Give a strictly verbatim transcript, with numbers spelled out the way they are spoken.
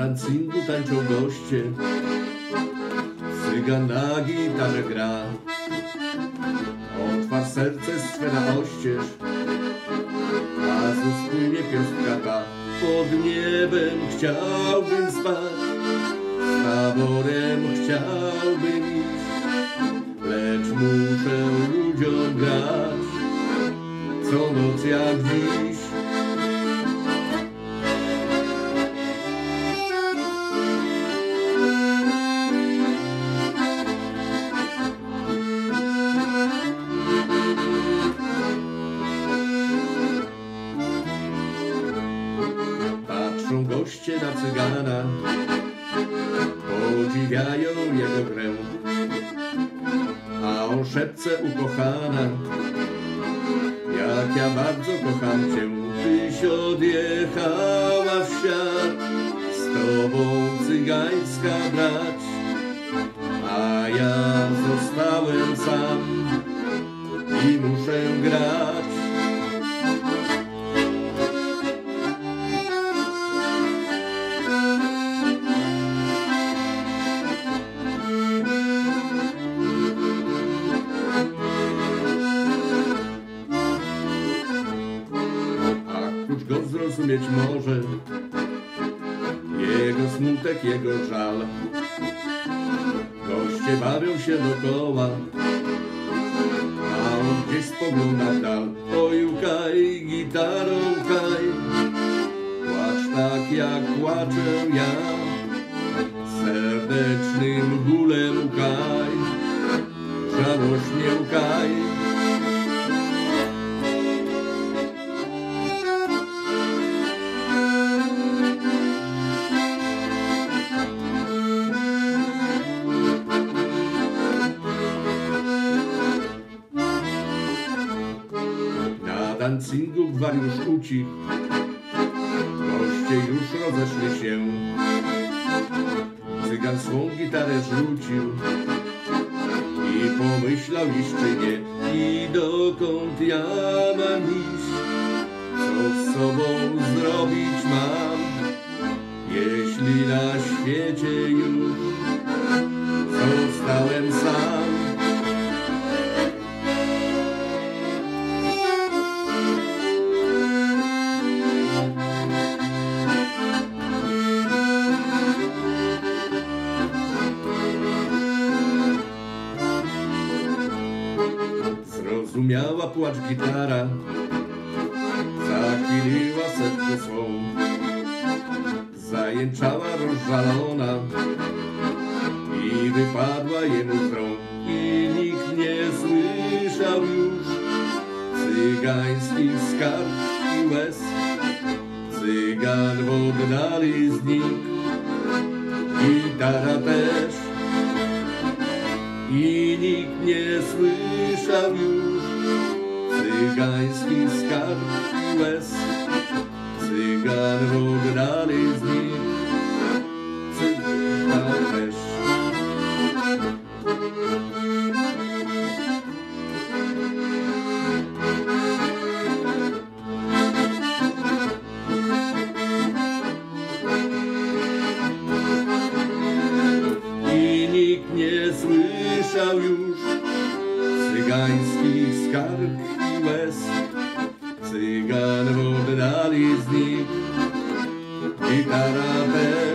dancingu tańczą goście, cygan na gitarze gra. Otwarz serce swe na oścież, a spłynie piostka ta. Pod niebem chciałbym spać, z taborem chciałbym iść, lecz muszę ludziom grać, co noc jak dziś. Patrzą goście na cygana, podziwiają jego grę, a on szepce ukochana: jak ja bardzo kocham cię, tyś odjechała w świat, z tobą cygańska brać, a ja zostałem sam i muszę grać. Któż go zrozumieć może, jego smutek, jego żal. Goście bawią się dokoła, a on gdzieś spogląda w dal. Oj, łkaj, gitaro, łkaj, płacz tak jak płaczę ja, serdecznym bólem łkaj, żałośnie łkaj. Na dancingu gwar już ucichł, goście już rozeszli się. Cygan swą gitarę rzucił i pomyślał, iż czy nie, i dokąd ja mam iść, co z sobą zrobić mam, jeśli na świecie już zostałem sam. Zrozumiała płacz gitara, zachwiliła serce swą, zajęczała rozżalona i wypadła jemu z rąk. I nikt nie słyszał już cygańskich skarg i łez, cygan w oddali znikł, gitara też. I nikt nie słyszał już cygańskich skarg i łez, cygan w oddali znikł, cygan też. I nikt nie słyszał już cygańskich skarg i łez, cygan w oddali znikł, gitara też.